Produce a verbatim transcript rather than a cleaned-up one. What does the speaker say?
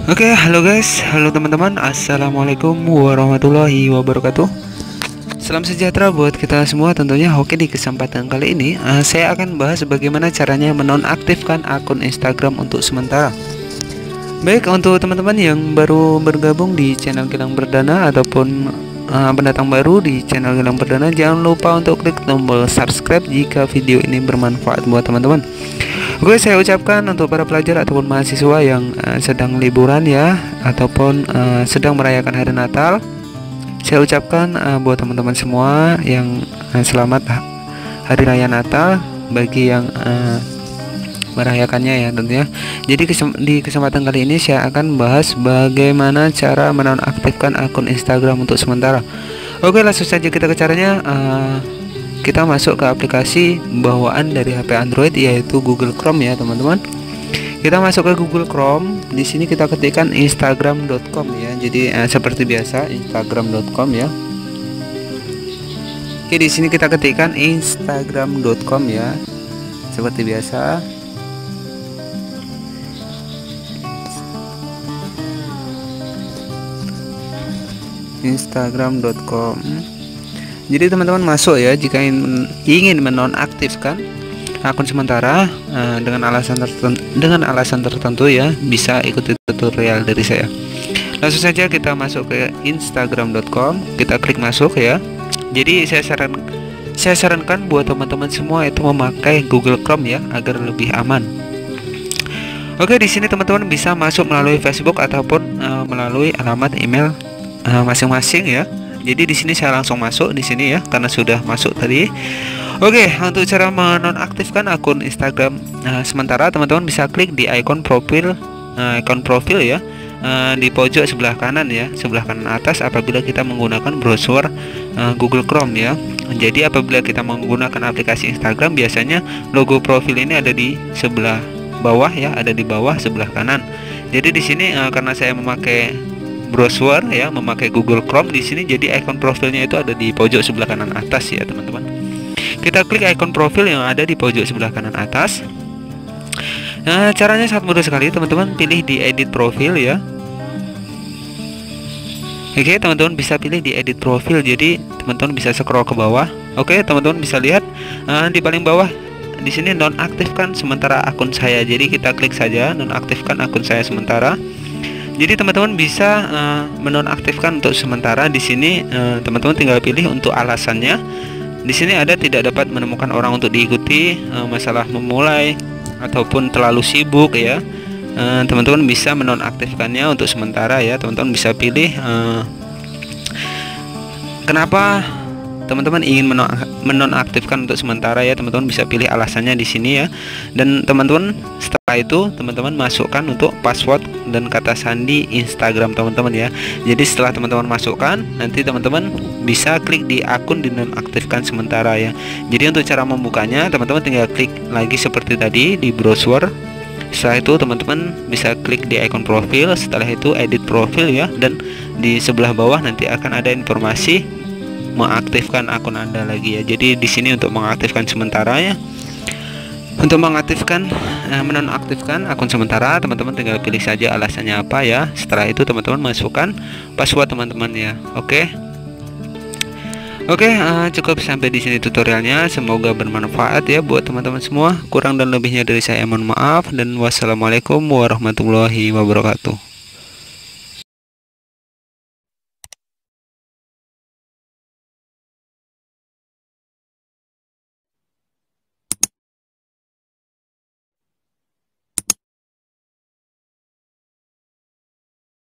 Oke, halo guys, halo teman-teman, assalamualaikum warahmatullahi wabarakatuh. Salam sejahtera buat kita semua tentunya. Oke, di kesempatan kali ini uh, saya akan bahas bagaimana caranya menonaktifkan akun Instagram untuk sementara. Baik, untuk teman-teman yang baru bergabung di channel Gilang Perdana ataupun uh, pendatang baru di channel Gilang Perdana, jangan lupa untuk klik tombol subscribe jika video ini bermanfaat buat teman-teman. Oke, saya ucapkan untuk para pelajar ataupun mahasiswa yang uh, sedang liburan ya, ataupun uh, sedang merayakan hari Natal, saya ucapkan uh, buat teman-teman semua yang uh, selamat hari raya Natal bagi yang uh, merayakannya ya tentunya. Jadi kesem di kesempatan kali ini saya akan bahas bagaimana cara menonaktifkan akun Instagram untuk sementara. Oke, langsung saja kita ke caranya. uh, Kita masuk ke aplikasi bawaan dari H P Android yaitu Google Chrome ya teman-teman. Kita masuk ke Google Chrome. Di sini kita ketikkan instagram dot com ya. Jadi eh, seperti biasa instagram dot com ya. Oke, di sini kita ketikkan instagram dot com ya. Seperti biasa. instagram dot com. Jadi teman-teman masuk ya jika ingin, ingin menonaktifkan akun sementara uh, dengan alasan tertentu, dengan alasan tertentu ya, bisa ikuti tutorial dari saya. Langsung saja kita masuk ke instagram dot com, kita klik masuk ya. Jadi saya saran saya sarankan buat teman-teman semua itu memakai Google Chrome ya agar lebih aman. Oke, di sini teman-teman bisa masuk melalui Facebook ataupun uh, melalui alamat email masing-masing uh, ya. Jadi di sini saya langsung masuk di sini ya karena sudah masuk tadi. Oke, untuk cara menonaktifkan akun Instagram nah, sementara teman-teman bisa klik di icon profil, uh, icon profil ya, uh, di pojok sebelah kanan ya, sebelah kanan atas apabila kita menggunakan browser uh, Google Chrome ya. Jadi apabila kita menggunakan aplikasi Instagram biasanya logo profil ini ada di sebelah bawah ya, ada di bawah sebelah kanan. Jadi di sini uh, karena saya memakai browser ya, memakai Google Chrome, di sini jadi icon profilnya itu ada di pojok sebelah kanan atas ya teman-teman. Kita klik icon profil yang ada di pojok sebelah kanan atas. Nah, caranya sangat mudah sekali teman-teman. Pilih di edit profil ya. Oke, teman-teman bisa pilih di edit profil. Jadi teman-teman bisa scroll ke bawah. Oke, teman-teman bisa lihat uh, di paling bawah di sini nonaktifkan sementara akun saya. Jadi kita klik saja nonaktifkan akun saya sementara. Jadi teman-teman bisa uh, menonaktifkan untuk sementara. Di sini teman-teman uh, tinggal pilih untuk alasannya. Di sini ada tidak dapat menemukan orang untuk diikuti, uh, masalah memulai ataupun terlalu sibuk ya. Teman-teman uh, bisa menonaktifkannya untuk sementara ya. Teman-teman bisa pilih uh, kenapa teman-teman ingin menonaktifkan untuk sementara ya. Teman-teman bisa pilih alasannya di sini ya. Dan teman-teman setelah itu teman-teman masukkan untuk password dan kata sandi Instagram teman-teman ya. Jadi setelah teman-teman masukkan, nanti teman-teman bisa klik di akun dinonaktifkan sementara ya. Jadi untuk cara membukanya teman-teman tinggal klik lagi seperti tadi di browser. Setelah itu teman-teman bisa klik di icon profil, setelah itu edit profil ya, dan di sebelah bawah nanti akan ada informasi mengaktifkan akun Anda lagi ya. Jadi di sini untuk mengaktifkan sementara ya. Untuk mengaktifkan eh, menonaktifkan akun sementara teman-teman tinggal pilih saja alasannya apa ya. Setelah itu teman-teman masukkan password teman-teman ya. Oke. Oke, uh, cukup sampai di sini tutorialnya. Semoga bermanfaat ya buat teman-teman semua. Kurang dan lebihnya dari saya mohon maaf, dan wassalamualaikum warahmatullahi wabarakatuh.